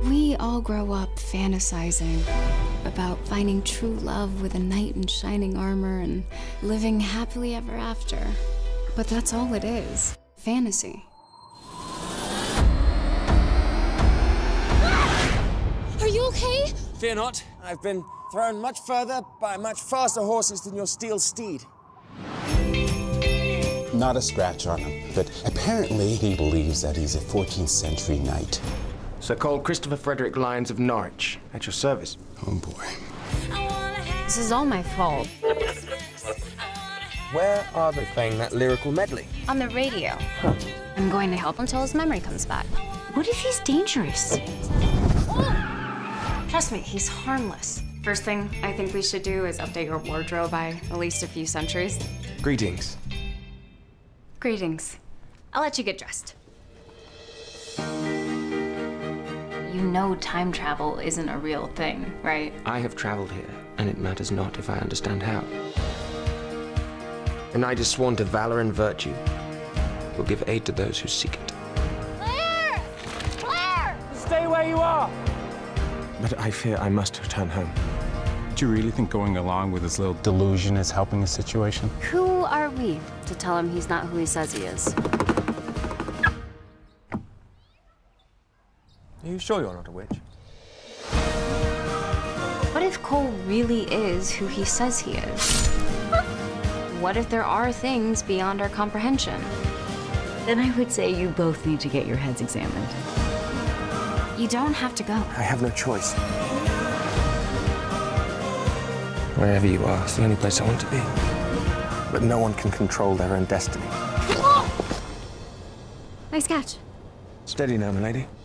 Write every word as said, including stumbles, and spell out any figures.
We all grow up fantasizing about finding true love with a knight in shining armor and living happily ever after. But that's all it is, fantasy. Are you okay? Fear not. I've been thrown much further by much faster horses than your steel steed. Not a scratch on him, but apparently he believes that he's a fourteenth century knight. Sir Cole Christopher Frederick Lyons of Norwich, at your service. Oh boy. This is all my fault. Where are they playing that lyrical medley? On the radio. Huh. I'm going to help until his memory comes back. What if he's dangerous? Trust me, he's harmless. First thing I think we should do is update your wardrobe by at least a few centuries. Greetings. Greetings. I'll let you get dressed. You know time travel isn't a real thing, right? I have traveled here, and it matters not if I understand how. A knight is sworn to valor and virtue, will give aid to those who seek it. Claire! Claire! Stay where you are! But I fear I must return home. Do you really think going along with his little delusion is helping the situation? Who are we to tell him he's not who he says he is? Are you sure you're not a witch? What if Cole really is who he says he is? What if there are things beyond our comprehension? Then I would say you both need to get your heads examined. You don't have to go. I have no choice. Wherever you are, it's the only place I want to be. But no one can control their own destiny. Nice catch. Steady now, my lady.